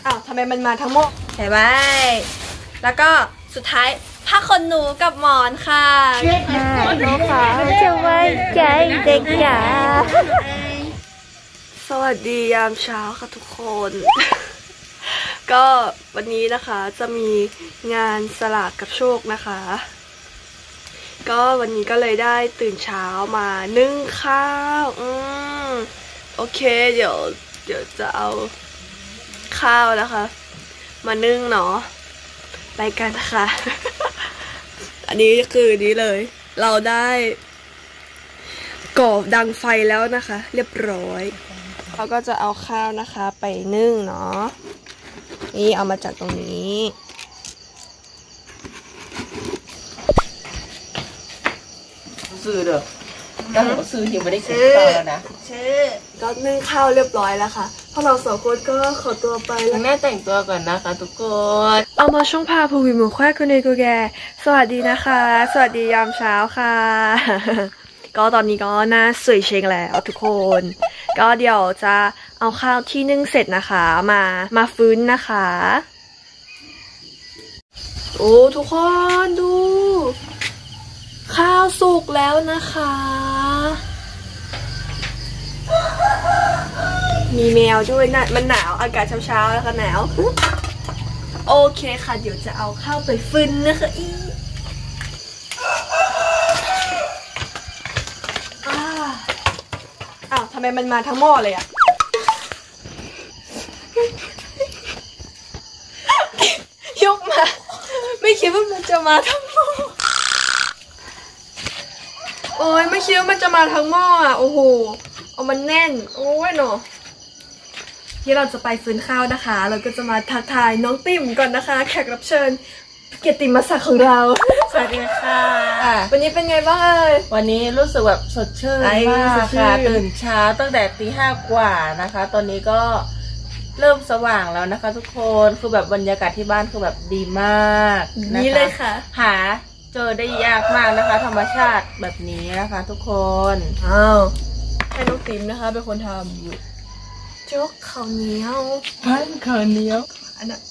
ทำไมมันมาทั้งหมดเห็นไหมแล้วก็สุดท้ายผ้าขนหนูกับหมอนค่ะน้องขาจะไว้ใจเด็กจ๋าสวัสดียามเช้าค่ะทุกคน ก็วันนี้นะคะจะมีงานสลากกับโชคนะคะก็วันนี้ก็เลยได้ตื่นเช้ามานึ่งข้าวโอเคเดี๋ยวจะเอาข้าวนะคะมานึ่งเนาะไปกันค่ะ อันนี้คือนี้เลยเราได้ก่อดังไฟแล้วนะคะเรียบร้อยเราก็จะเอาข้าวนะคะไปนึ่งเนาะนี่เอามาจากตรงนี้ซื้อเด้อแล้วเราซื้อยังไม่ได้ซื้อต่อแล้วนะก็นึ่งข้าวเรียบร้อยแล้วค่ะพวกเราสองคนก็ขอตัวไปแล้วแม่แต่งตัวก่อนนะคะทุกคนเอามาช่องพาภูวิมูแควคุณเอกูแกสวัสดีนะคะสวัสดียามเช้าค่ะ ก็ตอนนี้ก็น่าสวยเชงแล้วทุกคนก็เดี๋ยวจะเอาข้าวที่นึ่งเสร็จนะคะมาฟื้นนะคะโอ้ทุกคนดูข้าวสุกแล้วนะคะมีแมวด้วยนะมันหนาวอากาศเช้าๆแล้วค่ะหนาวโอเคค่ะเดี๋ยวจะเอาข้าวไปฟื้นนะคะทำไมมันมาทั้งหม้อเลยอะยกมาไม่คิดว่ามันจะมาทั้งหม้อโอ้ยไม่คิดว่ามันจะมาทั้งหม้ออ่ะโอ้โหเอามันแน่นโอ้ยเนาะที่เราจะไปฟื้นข้าวนะคะเราก็จะมาทักทายน้องติ่มก่อนนะคะแขกรับเชิญเกียรติมศักดิ์ของเราสวัสดีค่ะวันนี้เป็นไงบ้างเอ่ยวันนี้รู้สึกแบบสดชื่นมากค่ะตื่นเช้าตั้งแต่ตี 5กว่านะคะตอนนี้ก็เริ่มสว่างแล้วนะคะทุกคนคือแบบบรรยากาศที่บ้านคือแบบดีมากนี่เลยค่ะหาเจอได้ยากมากนะคะธรรมชาติแบบนี้นะคะทุกคนให้น้องติ๋มนะคะเป็นคนทำโจ๊กข้าวเหนียวพันข้าวเหนียวอันนั้น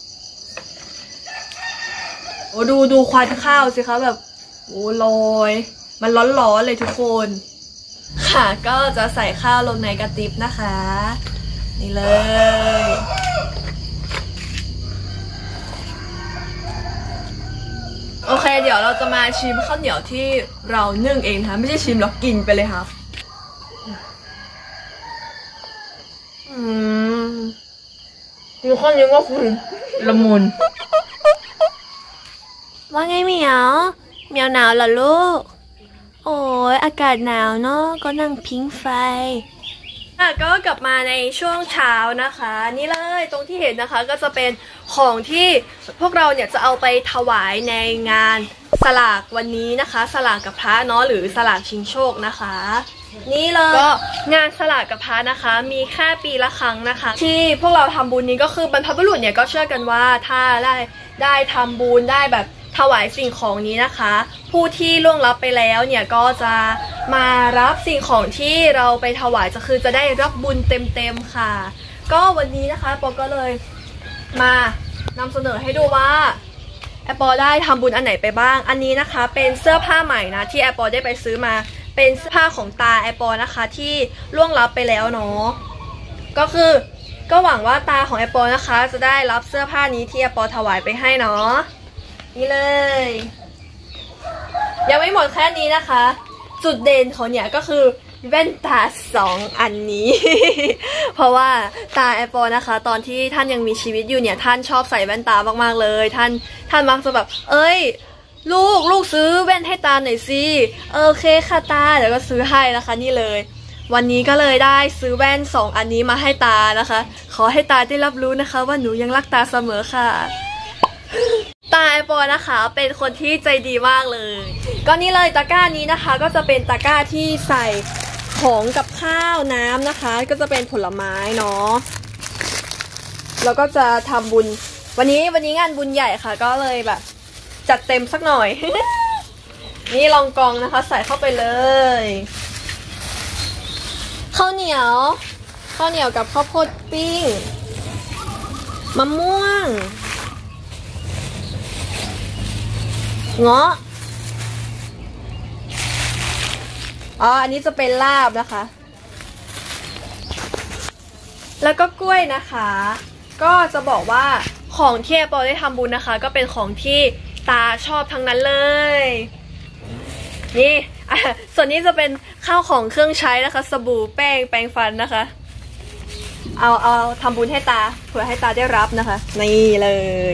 โอ้ดูควันข้าวสิคะแบบโอ้ลอยมันร้อนๆเลยทุกคนค่ะก็จะใส่ข้าวลงในกระติบนะคะนี่เลยโอเคเดี๋ยวเราจะมาชิมข้าวเหนียวที่เรานึ่งเองนะคะไม่ใช่ชิมแล้วกินไปเลยค่ะดูข้าวเหนียวว่าคุณละมุนว่าไงเหมียวหนาวเหรอลูกโอ้ยอากาศหนาวเนาะก็นั่งพิงไฟก็กลับมาในช่วงเช้านะคะนี่เลยตรงที่เห็นนะคะก็จะเป็นของที่พวกเราเนี่ยจะเอาไปถวายในงานสลากวันนี้นะคะสลากกับพระเนาะหรือสลากชิงโชคนะคะนี่เลยก็งานสลากกับพระนะคะมีแค่ปีละครั้งนะคะที่พวกเราทำบุญนี้ก็คือบรรพบุรุษเนี่ยก็เชื่อกันว่าถ้าได้ทำบุญได้แบบถวายสิ่งของนี้นะคะผู้ที่ล่วงลับไปแล้วเนี่ยก็จะมารับสิ่งของที่เราไปถวายจะได้รับบุญเต็มๆค่ะก็วันนี้นะคะปอก็เลยมานำเสนอให้ดูว่าแอปปอได้ทำบุญอันไหนไปบ้างอันนี้นะคะเป็นเสื้อผ้าใหม่นะที่แอปปอได้ไปซื้อมาเป็นเสื้อผ้าของตาแอปปอนะคะที่ล่วงลับไปแล้วเนาะก็หวังว่าตาของแอปปอนะคะจะได้รับเสื้อผ้านี้ที่แอปปอถวายไปให้เนาะนี่เลยยังไม่หมดแค่นี้นะคะจุดเด่นของเนี่ยก็คือแว่นตา2 อันนี้ เพราะว่าตาแอปเปิลนะคะตอนที่ท่านยังมีชีวิตอยู่เนี่ยท่านชอบใส่แว่นตามากๆเลยท่านมักจะแบบเอ้ยลูกซื้อแว่นให้ตาหน่อยสิโอเคค่ะตาเดี๋ยวก็ซื้อให้นะคะนี่เลยวันนี้ก็เลยได้ซื้อแว่น2 อันนี้มาให้ตานะคะขอให้ตาได้รับรู้นะคะว่าหนูยังรักตาเสมอค่ะตาแอปเปิลนะคะเป็นคนที่ใจดีมากเลยก็นี่เลยตะกร้านี้นะคะก็จะเป็นตะกร้าที่ใส่ของกับข้าวน้ำนะคะก็จะเป็นผลไม้เนาะแล้วก็จะทำบุญวันนี้งานบุญใหญ่ค่ะก็เลยแบบจัดเต็มสักหน่อย นี่ลองกองนะคะใส่เข้าไปเลยข้าวเหนียวกับข้าวโพดปิ้งมะม่วงเงาะอันนี้จะเป็นลาบนะคะแล้วก็กล้วยนะคะก็จะบอกว่าของที่แอปเปิลได้ทำบุญนะคะก็เป็นของที่ตาชอบทั้งนั้นเลยนี่ส่วนนี้จะเป็นข้าวของเครื่องใช้นะคะสบู่แป้งแปรงฟันนะคะเอาทำบุญให้ตาเผื่อให้ตาได้รับนะคะนี่เลย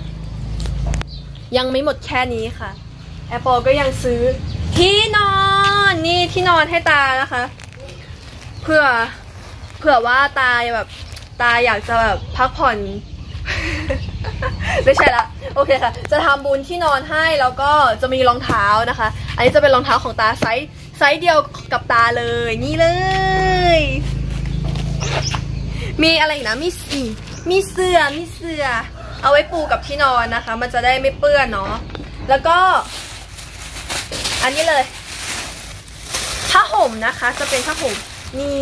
ยังไม่หมดแค่นี้ค่ะแอปเปิลก็ยังซื้อที่นอนนี่ที่นอนให้ตานะคะเผื่อว่าตาอยากจะแบบพักผ่อน ไม่ใช่ละโอเคค่ะจะทำบุญที่นอนให้แล้วก็จะมีรองเท้านะคะอันนี้จะเป็นรองเท้าของตาไซส์เดียวกับตาเลยนี่เลยมีอะไรอีกนะมีเสื่อเอาไว้ปูกับที่นอนนะคะมันจะได้ไม่เปื้อนเนาะแล้วก็อันนี้เลยผ้าห่มนะคะจะเป็นผ้าห่มนี่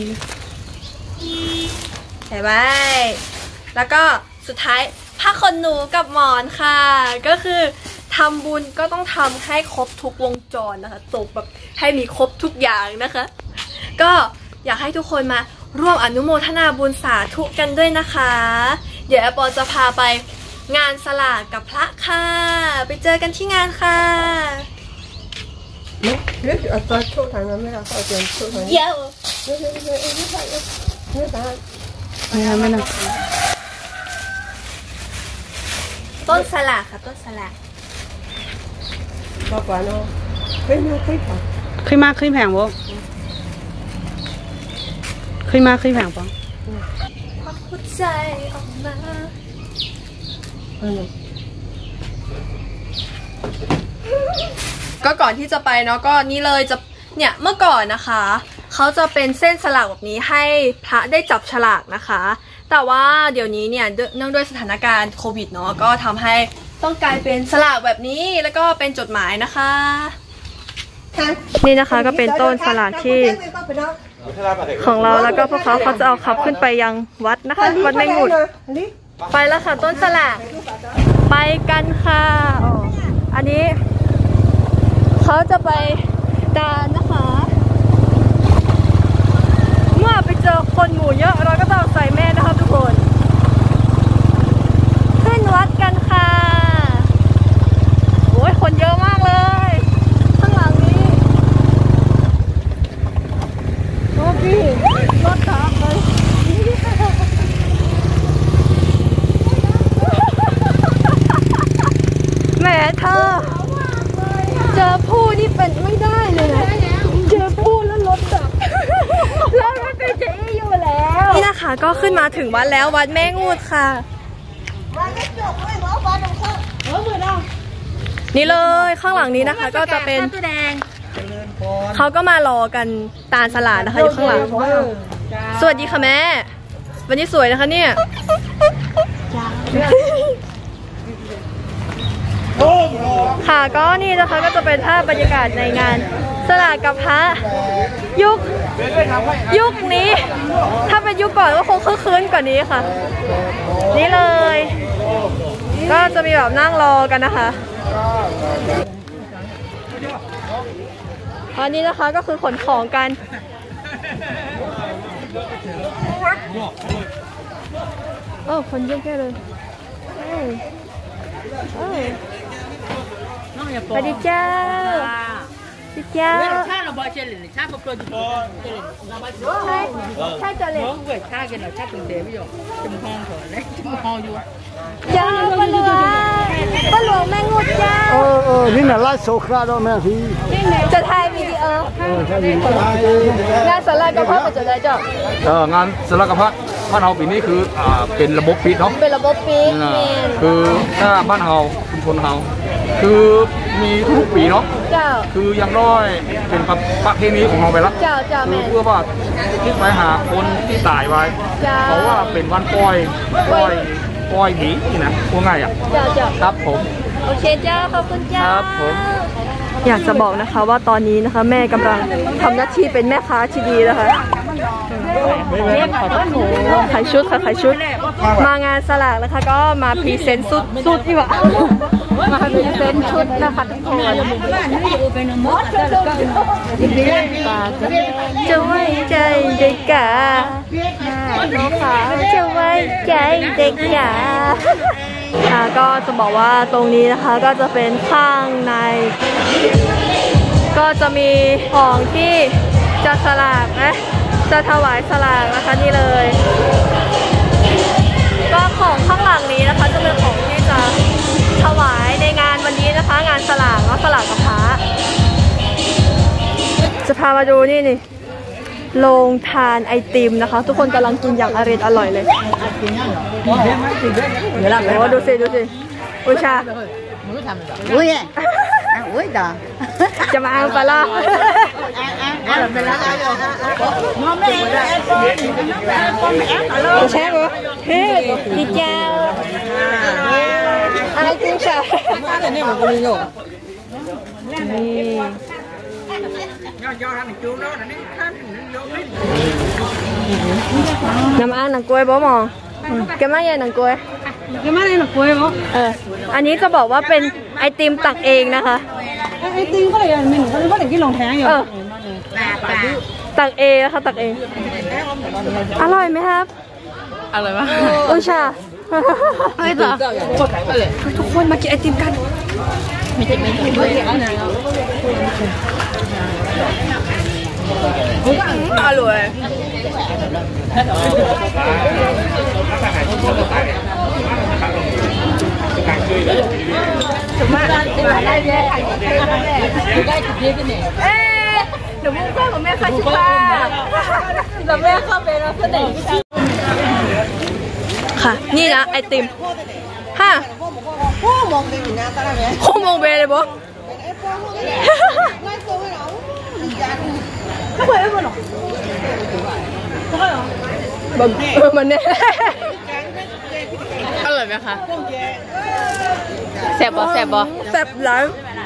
เห็นไหมแล้วก็สุดท้ายผ้าขนหนูกับหมอนค่ะก็คือทำบุญก็ต้องทำให้ครบทุกวงจรนะคะจบแบบให้มีครบทุกอย่างนะคะก็อยากให้ทุกคนมาร่วมอนุโมทนาบุญสาธุกันด้วยนะคะเดี๋ยวแอปเปิลจะพาไปงานสลากกับพระค่ะไปเจอกันที่งานค่ะเยอะต้นสลากค่ะต้นสลากมาก่อนเนาะขึ้นมาขึ้นแผงบ่ขึ้นมาขึ้นแผงบ่ควักหัวใจออกมาก็ก่อนที่จะไปเนาะก็นี่เลยจะเนี่ยเมื่อก่อนนะคะเขาจะเป็นเส้นสลากแบบนี้ให้พระได้จับฉลากนะคะแต่ว่าเดี๋ยวนี้เนี่ยเนื่องด้วยสถานการณ์โควิดเนาะก็ทำให้ต้องกลายเป็นสลากแบบนี้แล้วก็เป็นจดหมายนะคะนี่นะคะก็เป็นต้นสลากที่ของเราแล้วก็พวกเขาจะเอาขับขึ้นไปยังวัดนะคะวัดแม่งุดไปแล้วค่ะต้นสลากไปกันค่ะอันนี้เขาจะไปดานนะคะเมื่อไปเจอคนหมู่เยอะเราก็ต้องใส่แม่นะคะทุกคนขึ้นวัดกันค่ะโอ้ยคนเยอะมากเลยข้างหลังนี้โอ้พี่รถทับเลยแหมเธอเจอผู้นี่เป็นไม่ได้เลยนะเจอผู้แล้วรถดับแล้วรถเป็นเจ๊อยู่แล้วนี่นะคะก็ขึ้นมาถึงวัดแล้ววัดแม่งูดค่ะนี่เลยข้างหลังนี้นะคะก็จะเป็นเขาก็มารอกันตาลสลาดนะคะอยู่ข้างหลังสวัสดีค่ะแม่วันนี้สวยนะคะเนี่ยค่ะก็นี่นะคะก็จะเป็นภาพบรรยากาศในงานสลากกับพระยุคนี้ถ้าเป็นยุคก่อนก็คงคึกคืนกว่านี้ค่ะนี่เลยก็จะมีแบบนั่งรอกันนะคะอันนี้นะคะก็คือขนของกันคนเยอะแค่เลยสวัสดีเจ้าสวัสดีเจ้าใช่จะเลยเจ้าป้าหลวงแม่งูเจ้านี่น่ะไล่โซคราดแม่พี่จะถ่ายวิดีโองานสลากกับพระเป็นจะได้เจ้างานสลากกับพระบ้านเฮาปีนี้คือเป็นระบบปิดเนาะเป็นระบบปิดคือถ้าบ้านเฮาชุมชนเฮาคือมีทุกปีเนาะคือยังร้อยเป็นประเพณีของเราไปแล้วคือเพื่อว่าคิดไปหาคนที่ตายไว้เพราะว่าเป็นวันปล่อยผีนี่นะพวกง่ายอ่ะครับผมโอเคเจ้าขอบคุณเจ้าครับผมอยากจะบอกนะคะว่าตอนนี้นะคะแม่กำลังทำหน้าที่เป็นแม่ค้าที่ดีนะคะขายชุดค่ะขายชุดมางานสลากนะคะก็มาพรีเซนต์สุดที่ว่ามาพรีเซนต์ชุดนะคะทุกคนจะไว้ใจเด็กกาจะไว้ใจเด็กกาก็จะบอกว่าตรงนี้นะคะก็จะเป็นข้างในก็จะมีของที่จะสลากนะจะถวายสลากนะคะนี่เลยก็ของข้างหลังนี้นะคะจะเป็นของที่จะถวายในงานวันนี้นะคะงานสลากสลากกับพระจะพามาดูนี่โรงทานไอติมนะคะทุกคนกำลังกินอย่างอร่อยเลยโอ้ดูสิอุชาอุ้ยอุ้ยด่าจะมาเอาปลาล่าใช่ไหมเฮ้ยดีเจ้าอะไรจริงใช่นี่น้ำอันหนังกล้วยบ่มองแกมาใหญ่หนังกล้วยอันนี้จะบอกว่าเป็นไอติมตักเองนะคะไอติมก็เลยมีหนูก็เลยกินลงแทงอยู่ตักเองนะคะตักเองอร่อยไหมครับอร่อยมากอุชาอะไรต่อทุกคนมากินไอติมกันอร่อยเดี๋ยวมุ่งกล้องของแม่ค่ะชิบ้าเดี๋ยวแม่เข้าไปแล้วเสด็จค่ะนี่นะไอติมโค้งมองเบเลยบ่มันเนี่ยอร่อยไหมคะแซ่บบ่แซ่บหลาย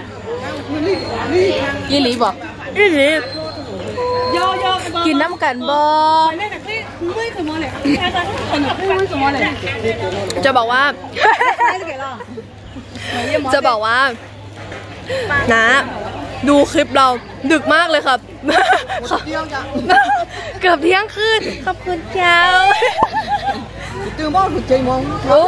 ยี่หลีบ่กินน้ำกันบ่จะบอกว่านะดูคลิปเราดึกมากเลยครับเกือบเที่ยงคืนขอบคุณเจ้าตื่นบ้านถึงใจมอง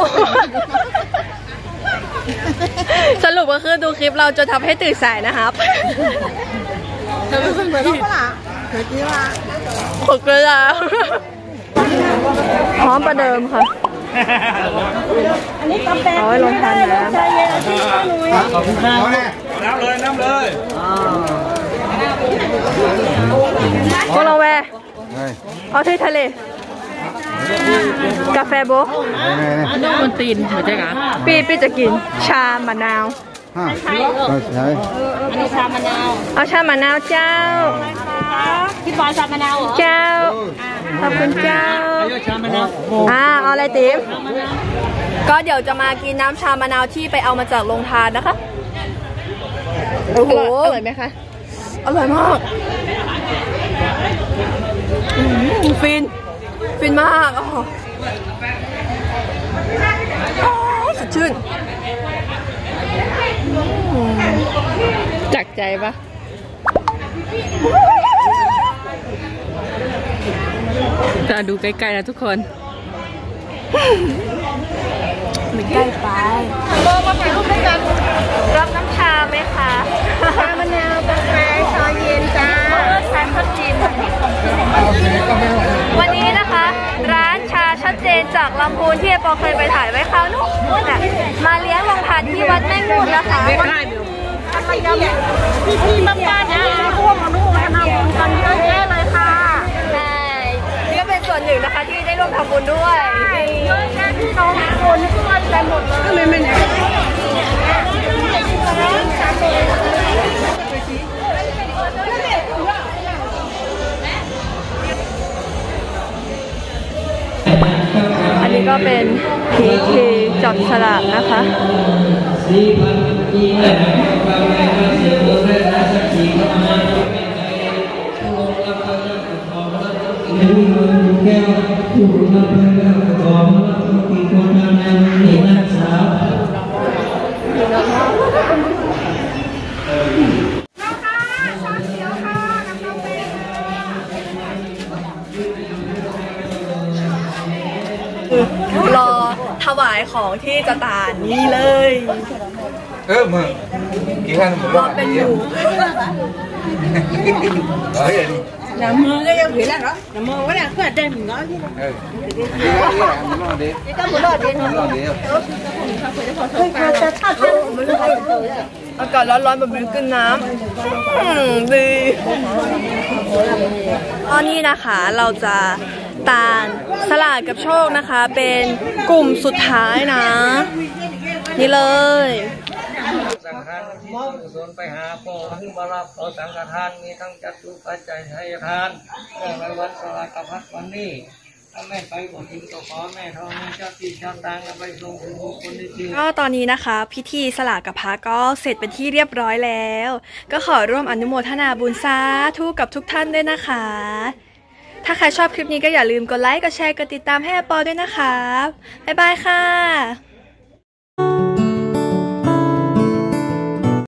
สรุปก็คือดูคลิปเราจนทำให้ตื่นสายนะครับเธอเป็นคนเหมือนเราปะล่ะเคยกินว่าขอบคุณแล้วพร้อมประเดิมค่ะอันนี้กาแฟลงทานน้ำขอบคุณครับน้ำเลยพวกเราแวเอาที่ทะเลกาแฟโบน้องคนตีนหัวใจกะปีจะกินชามะนาวใช่อันนี้ชามะนาวเอาชามะนาวเจ้าพี่บอยชามะนาวเหรอเจ้าขอบคุณเจ้าเอาอะไรติ๋มก็เดี๋ยวจะมากินน้ำชามะนาวที่ไปเอามาจากโรงทานนะคะโอ้โหอร่อยไหมคะอร่อยมากฟินมากสดชื่นจักใจปะจะดูใกล้ๆนะทุกคนมันใกล้ไปมาถ่ายรูปด้วยกันรับน้ำชาไหมคะชามะนาวกาแฟชาเย็นจ้าชาชัดเจนวันนี้นะคะร้านชาชัดเจนจากลำพูนที่ปอเคยไปถ่ายไว้คราวนู้นมาเลี้ยงโรงทานที่วัดแม่งูนะคะพี่บ้านๆนะพวกของลูกมาทำบุญกันเยอะแยะเลยค่ะใช่นี่ก็เป็นส่วนหนึ่งนะคะที่ได้ร่วมทำบุญด้วยเยอะแยะที่น้องคนช่วยกันหมดเลยไม่อันนี้ก็เป็นพิธีจับฉลากนะคะรอถวายของที่จะตานนี่เลยมึงกี่ขั้นผมรอเป็นอยู่น้ำมือก็ยังผิดแล้วเหรอน้ำมือก็ยังเกิดเด่นเหมือนกันอากาศร้อนๆแบบนี้กินน้ำดีตอนนี้นะคะเราจะตานสลากกับโชคนะคะเป็นกลุ่มสุดท้ายนะนี่เลยสังฆทานที่กุศลไปหาพ่อขึ้นมารับต่อสังฆทานมีทั้งจัตุปัจจัยให้ทานเนื่องในวันสลากพัดวันนี้ถ้าแม่ไปบ่ถึงก็ขอแม่ทองเจ้าที่เจ้าตังไปส่งถึงบุคคลที่จริงก็ตอนนี้นะคะพิธีสลากกับพระก็เสร็จเป็นที่เรียบร้อยแล้ว ก็ขอร่วมอนุโมทนาบุญสาธุกับทุกท่านด้วยนะคะถ้าใครชอบคลิปนี้ก็อย่าลืมกดไลค์กดแชร์กดติดตามให้ปอด้วยนะคะบ๊ายบายค่ะ